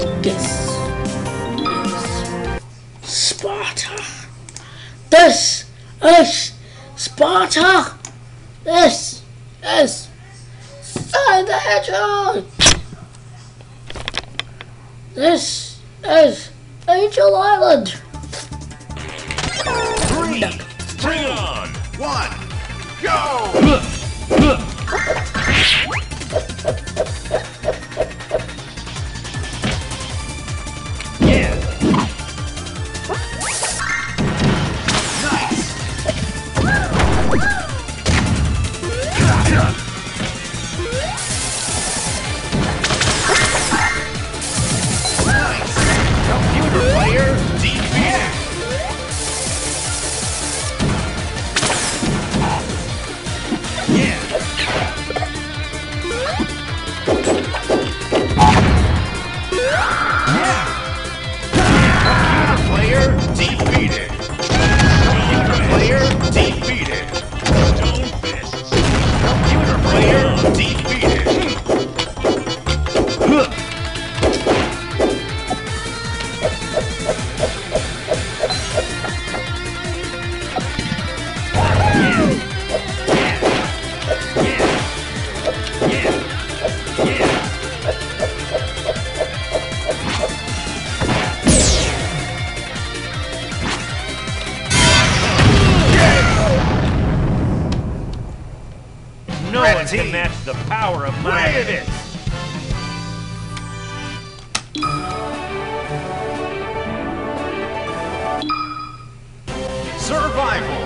This is Sparta. This is Sparta. This is Side the Hedgehog. This is Angel Island. 3, 2, 1, go! Yeah. Nice. Nice. Computer player defeated. Yeah. Player defeated. Computer player defeated. Stone fists. Computer player defeated. No one can match the power of my fist. Survival.